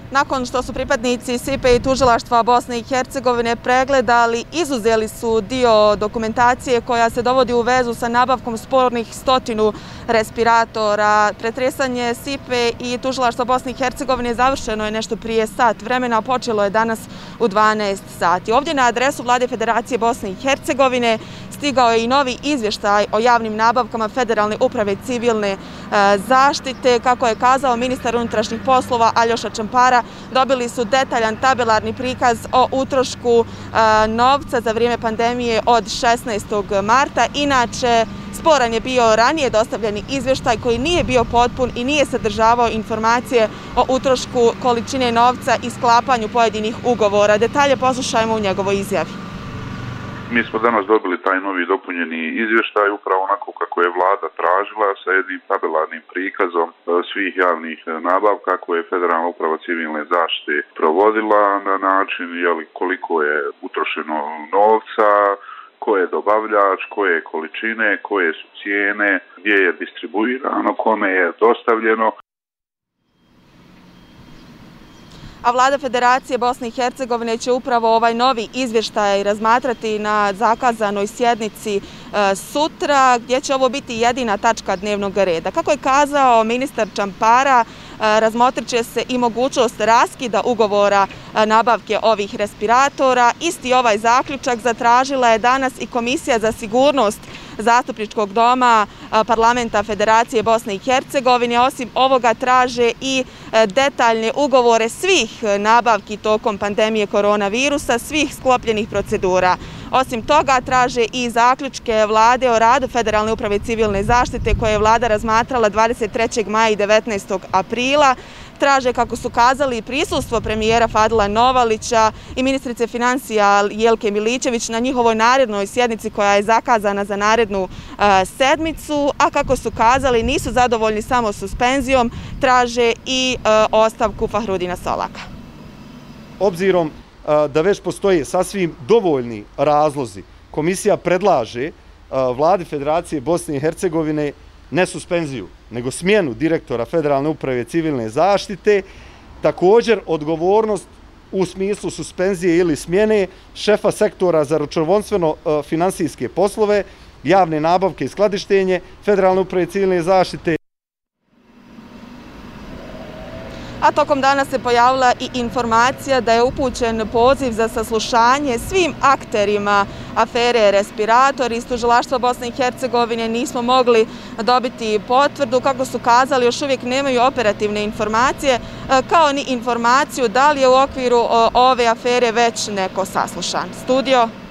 Nakon što su pripadnici SIPA i tužilaštva Bosne i Hercegovine pregledali, izuzeli su dio dokumentacije koja se dovodi u vezu sa nabavkom spornih 100 respiratora. Pretresanje SIPA i tužilaštva Bosne i Hercegovine završeno je nešto prije sat vremena, počelo je danas u 12 sati. Ovdje na adresu Vlade Federacije Bosne i Hercegovine stigao je i novi izvještaj o javnim nabavkama Federalne uprave civilne zaštite. Kako je kazao ministar unutrašnjih poslova Aljoša Čampara, dobili su detaljan tabelarni prikaz o utrošku novca za vrijeme pandemije od 16. marta. Inače, sporan je bio ranije dostavljeni izvještaj koji nije bio potpun i nije sadržavao informacije o utrošku količine novca i sklapanju pojedinih ugovora. Detalje poslušajmo u njegovoj izjavi. Mi smo danas dobili taj novi dopunjeni izvještaj upravo onako kako je vlada tražila, sa jednim tabelarnim prikazom svih javnih nabavka koje je Federalna uprava civilne zaštite provodila na način koliko je utrošeno novca, ko je dobavljač, koje količine, koje su cijene, gdje je distribuirano, kome je dostavljeno. A Vlada Federacije Bosne i Hercegovine će upravo ovaj novi izvještaj razmatrati na zakazanoj sjednici sutra, gdje će ovo biti jedina tačka dnevnog reda. Kako je kazao ministar Čampara, razmotrit će se i mogućnost raskida ugovora nabavke ovih respiratora. Isti ovaj zaključak zatražila je danas i Komisija za sigurnost Zastupničkog doma Parlamenta Federacije Bosne i Hercegovine. Osim ovoga traže i detaljne ugovore svih nabavki tokom pandemije koronavirusa, svih sklopljenih procedura. Osim toga, traže i zaključke vlade o radu Federalne uprave civilne zaštite koje je vlada razmatrala 23. maja i 19. aprila. Traže, kako su kazali, prisustvo premijera Fadila Novalića i ministrice financija Jelke Milićević na njihovoj narednoj sjednici koja je zakazana za narednu sedmicu, a kako su kazali, nisu zadovoljni samo suspenzijom, traže i ostavku Fahrudina Solaka. Obzirom da već postoje sasvim dovoljni razlozi, komisija predlaže Vladi Federacije Bosne i Hercegovine ne suspenziju, nego smjenu direktora Federalne uprave civilne zaštite, također odgovornost u smislu suspenzije ili smjene šefa sektora za računovodstveno-finansijske poslove, javne nabavke i skladištenje Federalne uprave civilne zaštite. A tokom dana se pojavila i informacija da je upućen poziv za saslušanje svim akterima afere respiratori. Iz tužilaštva Bosne i Hercegovine nismo mogli dobiti potvrdu. Kako su kazali, još uvijek nemaju operativne informacije, kao ni informaciju da li je u okviru ove afere već neko saslušan. Studio.